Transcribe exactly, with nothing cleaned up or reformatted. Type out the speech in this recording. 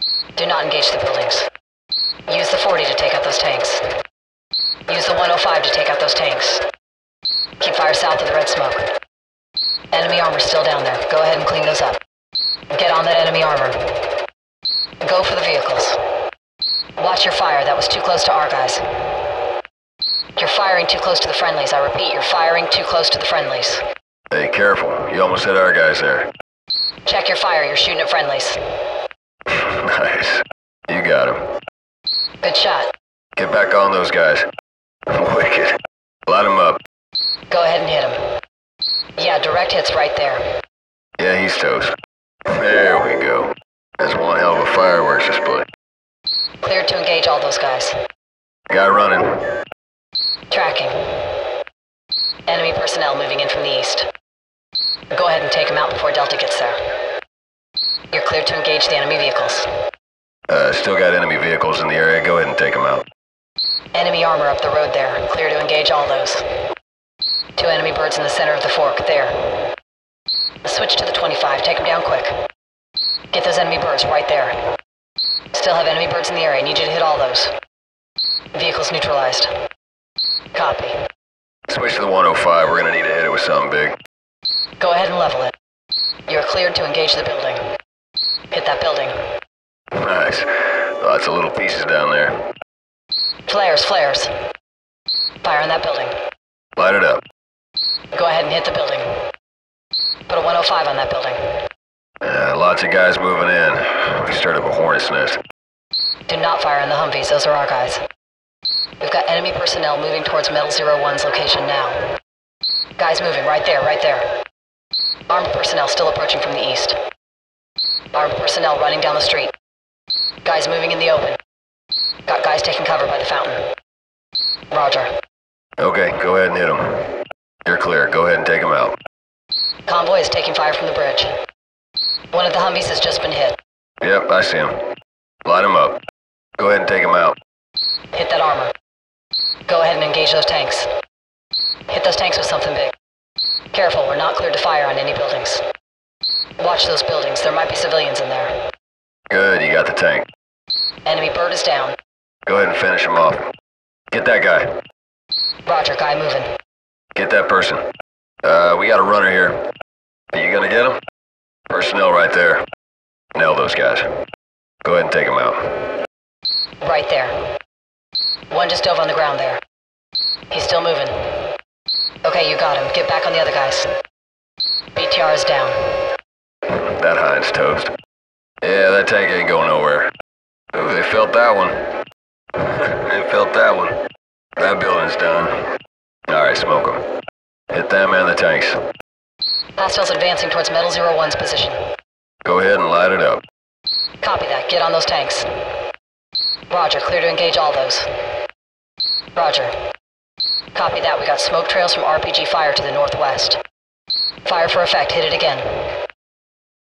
Do not engage the buildings. Use the forty to take out those tanks. Use the one oh five to take out those tanks. Keep fire south of the red smoke. Enemy armor still down there. Go ahead and clean those up. Get on that enemy armor. Go for the vehicles. Watch your fire. That was too close to our guys. You're firing too close to the friendlies. I repeat, you're firing too close to the friendlies. Hey, careful. You almost hit our guys there. Check your fire. You're shooting at friendlies. Nice. You got him. Good shot. Get back on those guys. Wicked. Light them up. Go ahead and hit him. Yeah, direct hits right there. Yeah, he's toast. There we go. That's one hell of a fireworks display. Cleared to engage all those guys. Guy running. Tracking. Enemy personnel moving in from the east. Go ahead and take them out before Delta gets there. You're cleared to engage the enemy vehicles. Uh, still got enemy vehicles in the area. Go ahead and take them out. Enemy armor up the road there. Clear to engage all those. Two enemy birds in the center of the fork. There. Switch to the twenty-five. Take them down quick. Get those enemy birds right there. Still have enemy birds in the area. Need you to hit all those. Vehicles neutralized. Copy. Switch to the one oh five. We're gonna need to hit it with something big. Go ahead and level it. You're cleared to engage the building. Hit that building. Nice. Lots of little pieces down there. Flares, flares. Fire on that building. Light it up. Go ahead and hit the building. Put a one oh five on that building. Uh, lots of guys moving in. We started a hornet's nest. Do not fire on the Humvees. Those are our guys. We've got enemy personnel moving towards Metal Zero One's location now. Guys moving right there, right there. Armed personnel still approaching from the east. Armed personnel running down the street. Guys moving in the open. Got guys taking cover by the fountain. Roger. Okay, go ahead and hit them. You're clear. Go ahead and take them out. Convoy is taking fire from the bridge. One of the Humvees has just been hit. Yep, I see him. Light them up. Go ahead and take them out. Hit that armor. Go ahead and engage those tanks. Hit those tanks with something big. Careful, we're not cleared to fire on any buildings. Watch those buildings. There might be civilians in there. Good, you got the tank. Enemy bird is down. Go ahead and finish him off. Get that guy. Roger, guy moving. Get that person. Uh, we got a runner here. Are you gonna get him? Personnel right there. Nail those guys. Go ahead and take them out. Right there. One just dove on the ground there. He's still moving. Okay, you got him. Get back on the other guys. B T R is down. That hind's toast. Yeah, that tank ain't going nowhere. Ooh, they felt that one. They felt that one. That building's done. Alright, smoke them. Hit them and the tanks. Hostiles advancing towards Metal Zero One's position. Go ahead and light it up. Copy that. Get on those tanks. Roger, clear to engage all those. Roger. Copy that. We got smoke trails from R P G fire to the northwest. Fire for effect. Hit it again.